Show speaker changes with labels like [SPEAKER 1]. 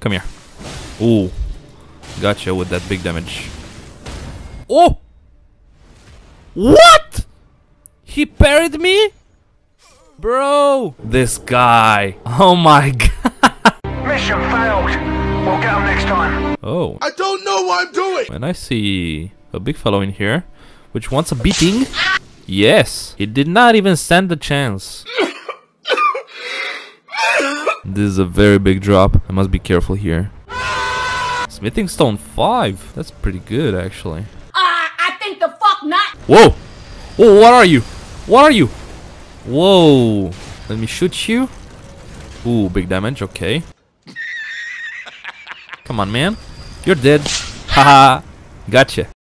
[SPEAKER 1] Come here. Ooh. Gotcha with that big damage. Oh! What? He parried me? Bro! This guy. Oh my god.
[SPEAKER 2] Mission failed. We'll get him next time.
[SPEAKER 1] Oh.
[SPEAKER 3] I don't know what I'm doing!
[SPEAKER 1] And I see a big fellow in here, which wants a beating. Yes. He did not even stand a chance. This is a very big drop. I must be careful here. Smithing stone 5. That's pretty good, actually.
[SPEAKER 4] I think the fuck not.
[SPEAKER 1] Whoa! Whoa, what are you? What are you? Whoa. Let me shoot you. Ooh, big damage. Okay. Come on, man. You're dead. Haha. Gotcha.